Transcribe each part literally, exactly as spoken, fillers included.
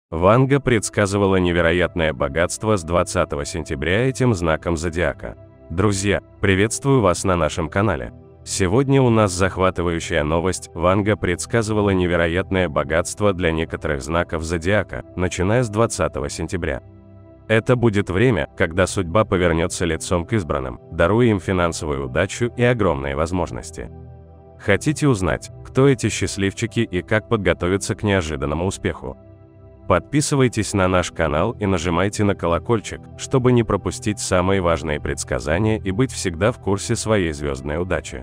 Ванга предсказывала невероятное богатство с двадцатого сентября этим знаком зодиака. Друзья, приветствую вас на нашем канале. Сегодня у нас захватывающая новость. Ванга предсказывала невероятное богатство для некоторых знаков зодиака, начиная с двадцатого сентября. Это будет время, когда судьба повернется лицом к избранным, даруя им финансовую удачу и огромные возможности. Хотите узнать, кто эти счастливчики и как подготовиться к неожиданному успеху? Подписывайтесь на наш канал и нажимайте на колокольчик, чтобы не пропустить самые важные предсказания и быть всегда в курсе своей звездной удачи.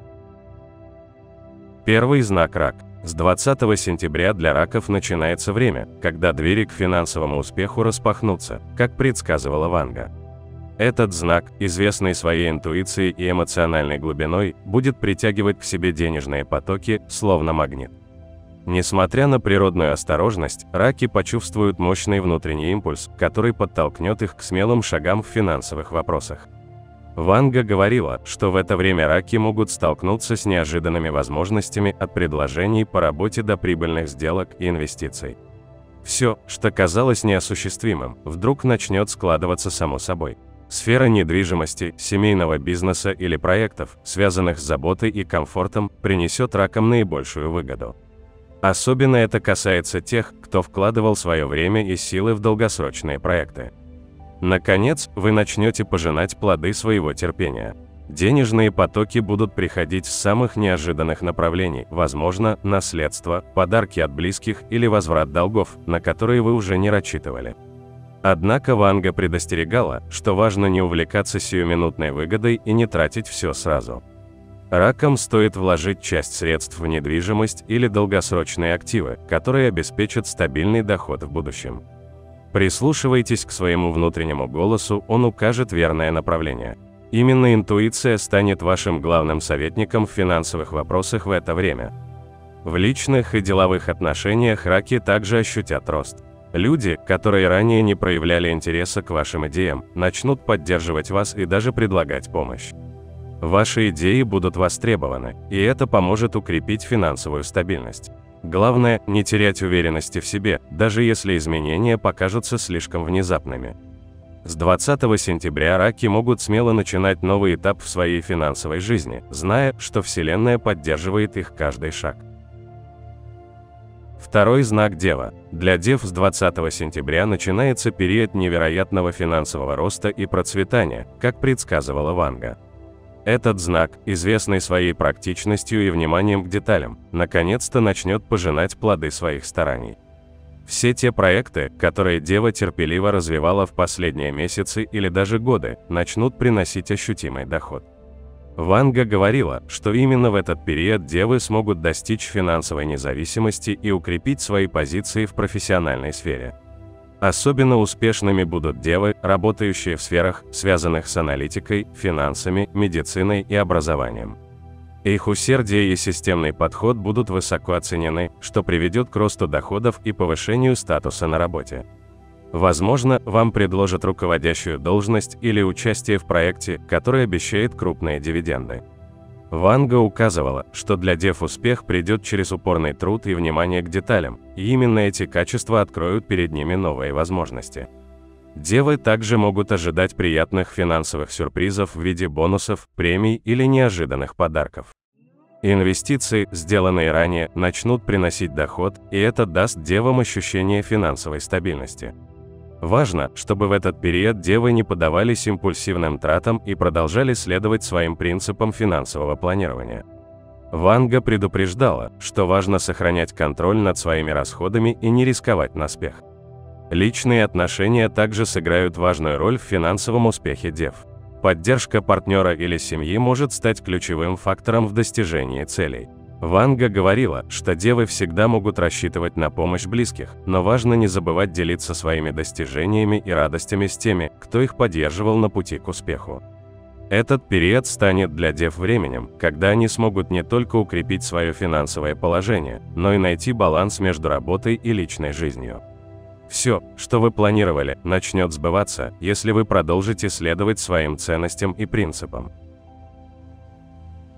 Первый знак – Рак. С двадцатого сентября для раков начинается время, когда двери к финансовому успеху распахнутся, как предсказывала Ванга. Этот знак, известный своей интуицией и эмоциональной глубиной, будет притягивать к себе денежные потоки, словно магнит. Несмотря на природную осторожность, раки почувствуют мощный внутренний импульс, который подтолкнет их к смелым шагам в финансовых вопросах. Ванга говорила, что в это время раки могут столкнуться с неожиданными возможностями от предложений по работе до прибыльных сделок и инвестиций. Все, что казалось неосуществимым, вдруг начнет складываться само собой. Сфера недвижимости, семейного бизнеса или проектов, связанных с заботой и комфортом, принесет ракам наибольшую выгоду. Особенно это касается тех, кто вкладывал свое время и силы в долгосрочные проекты. Наконец, вы начнете пожинать плоды своего терпения. Денежные потоки будут приходить с самых неожиданных направлений, возможно, наследство, подарки от близких или возврат долгов, на которые вы уже не рассчитывали. Однако Ванга предостерегала, что важно не увлекаться сиюминутной выгодой и не тратить все сразу. Ракам стоит вложить часть средств в недвижимость или долгосрочные активы, которые обеспечат стабильный доход в будущем. Прислушивайтесь к своему внутреннему голосу, он укажет верное направление. Именно интуиция станет вашим главным советником в финансовых вопросах в это время. В личных и деловых отношениях раки также ощутят рост. Люди, которые ранее не проявляли интереса к вашим идеям, начнут поддерживать вас и даже предлагать помощь. Ваши идеи будут востребованы, и это поможет укрепить финансовую стабильность. Главное, не терять уверенности в себе, даже если изменения покажутся слишком внезапными. С двадцатого сентября раки могут смело начинать новый этап в своей финансовой жизни, зная, что Вселенная поддерживает их каждый шаг. Второй знак – Дева. Для дев с двадцатого сентября начинается период невероятного финансового роста и процветания, как предсказывала Ванга. Этот знак, известный своей практичностью и вниманием к деталям, наконец-то начнет пожинать плоды своих стараний. Все те проекты, которые Дева терпеливо развивала в последние месяцы или даже годы, начнут приносить ощутимый доход. Ванга говорила, что именно в этот период девы смогут достичь финансовой независимости и укрепить свои позиции в профессиональной сфере. Особенно успешными будут девы, работающие в сферах, связанных с аналитикой, финансами, медициной и образованием. Их усердие и системный подход будут высоко оценены, что приведет к росту доходов и повышению статуса на работе. Возможно, вам предложат руководящую должность или участие в проекте, который обещает крупные дивиденды. Ванга указывала, что для дев успех придет через упорный труд и внимание к деталям, и именно эти качества откроют перед ними новые возможности. Девы также могут ожидать приятных финансовых сюрпризов в виде бонусов, премий или неожиданных подарков. Инвестиции, сделанные ранее, начнут приносить доход, и это даст девам ощущение финансовой стабильности. Важно, чтобы в этот период девы не поддавались импульсивным тратам и продолжали следовать своим принципам финансового планирования. Ванга предупреждала, что важно сохранять контроль над своими расходами и не рисковать на спех. Личные отношения также сыграют важную роль в финансовом успехе дев. Поддержка партнера или семьи может стать ключевым фактором в достижении целей. Ванга говорила, что девы всегда могут рассчитывать на помощь близких, но важно не забывать делиться своими достижениями и радостями с теми, кто их поддерживал на пути к успеху. Этот период станет для дев временем, когда они смогут не только укрепить свое финансовое положение, но и найти баланс между работой и личной жизнью. Все, что вы планировали, начнет сбываться, если вы продолжите следовать своим ценностям и принципам.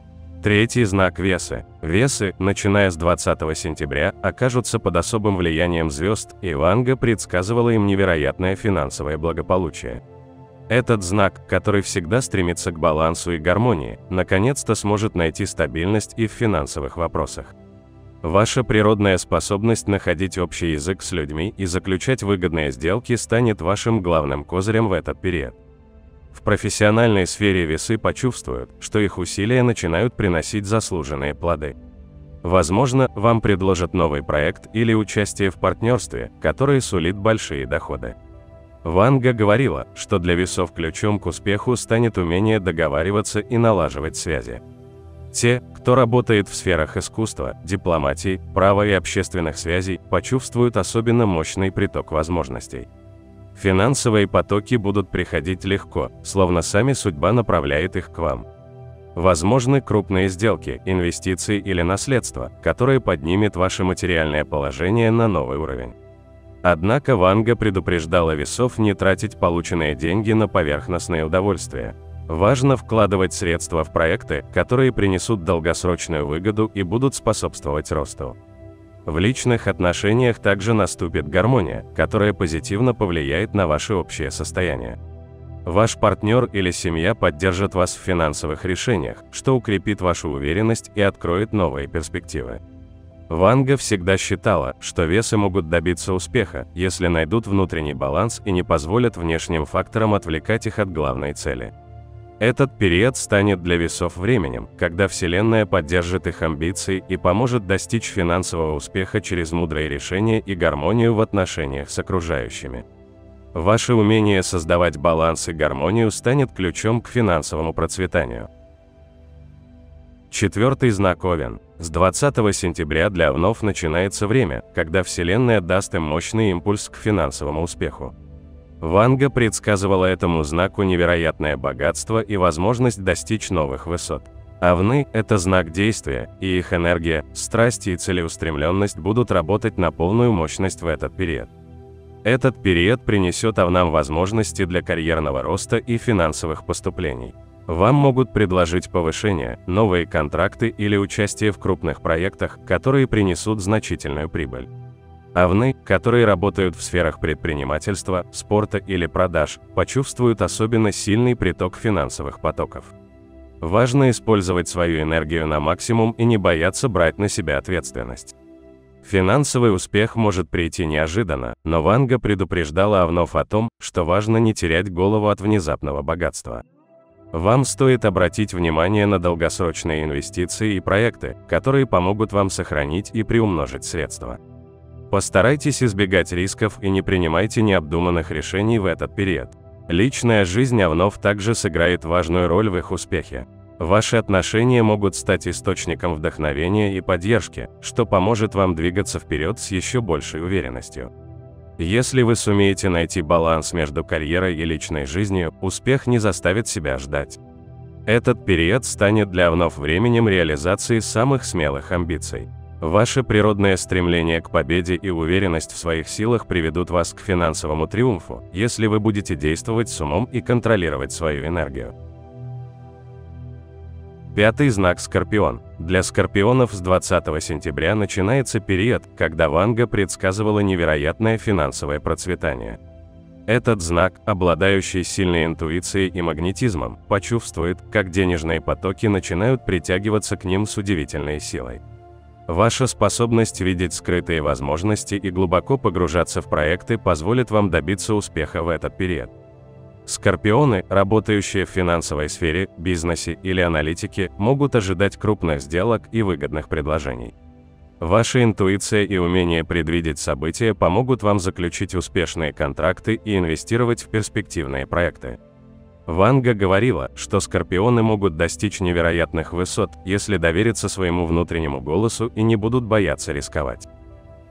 Третий знак – Весы. Весы, начиная с двадцатого сентября, окажутся под особым влиянием звезд, и Ванга предсказывала им невероятное финансовое благополучие. Этот знак, который всегда стремится к балансу и гармонии, наконец-то сможет найти стабильность и в финансовых вопросах. Ваша природная способность находить общий язык с людьми и заключать выгодные сделки станет вашим главным козырем в этот период. В профессиональной сфере Весы почувствуют, что их усилия начинают приносить заслуженные плоды. Возможно, вам предложат новый проект или участие в партнерстве, которое сулит большие доходы. Ванга говорила, что для Весов ключом к успеху станет умение договариваться и налаживать связи. Те, кто работает в сферах искусства, дипломатии, права и общественных связей, почувствуют особенно мощный приток возможностей. Финансовые потоки будут приходить легко, словно сами судьба направляет их к вам. Возможны крупные сделки, инвестиции или наследство, которое поднимет ваше материальное положение на новый уровень. Однако Ванга предупреждала Весов не тратить полученные деньги на поверхностные удовольствия. Важно вкладывать средства в проекты, которые принесут долгосрочную выгоду и будут способствовать росту. В личных отношениях также наступит гармония, которая позитивно повлияет на ваше общее состояние. Ваш партнер или семья поддержат вас в финансовых решениях, что укрепит вашу уверенность и откроет новые перспективы. Ванга всегда считала, что Весы могут добиться успеха, если найдут внутренний баланс и не позволят внешним факторам отвлекать их от главной цели. Этот период станет для Весов временем, когда Вселенная поддержит их амбиции и поможет достичь финансового успеха через мудрые решения и гармонию в отношениях с окружающими. Ваше умение создавать баланс и гармонию станет ключом к финансовому процветанию. Четвертый знак – Овен. С двадцатого сентября для Овнов начинается время, когда Вселенная даст им мощный импульс к финансовому успеху. Ванга предсказывала этому знаку невероятное богатство и возможность достичь новых высот. Овны – это знак действия, и их энергия, страсть и целеустремленность будут работать на полную мощность в этот период. Этот период принесет овнам возможности для карьерного роста и финансовых поступлений. Вам могут предложить повышение, новые контракты или участие в крупных проектах, которые принесут значительную прибыль. Овны, которые работают в сферах предпринимательства, спорта или продаж, почувствуют особенно сильный приток финансовых потоков. Важно использовать свою энергию на максимум и не бояться брать на себя ответственность. Финансовый успех может прийти неожиданно, но Ванга предупреждала овнов о том, что важно не терять голову от внезапного богатства. Вам стоит обратить внимание на долгосрочные инвестиции и проекты, которые помогут вам сохранить и приумножить средства. Постарайтесь избегать рисков и не принимайте необдуманных решений в этот период. Личная жизнь овнов также сыграет важную роль в их успехе. Ваши отношения могут стать источником вдохновения и поддержки, что поможет вам двигаться вперед с еще большей уверенностью. Если вы сумеете найти баланс между карьерой и личной жизнью, успех не заставит себя ждать. Этот период станет для овнов временем реализации самых смелых амбиций. Ваше природное стремление к победе и уверенность в своих силах приведут вас к финансовому триумфу, если вы будете действовать с умом и контролировать свою энергию. Пятый знак – Скорпион. Для скорпионов с двадцатого сентября начинается период, когда Ванга предсказывала невероятное финансовое процветание. Этот знак, обладающий сильной интуицией и магнетизмом, почувствует, как денежные потоки начинают притягиваться к ним с удивительной силой. Ваша способность видеть скрытые возможности и глубоко погружаться в проекты позволит вам добиться успеха в этот период. Скорпионы, работающие в финансовой сфере, бизнесе или аналитике, могут ожидать крупных сделок и выгодных предложений. Ваша интуиция и умение предвидеть события помогут вам заключить успешные контракты и инвестировать в перспективные проекты. Ванга говорила, что скорпионы могут достичь невероятных высот, если довериться своему внутреннему голосу и не будут бояться рисковать.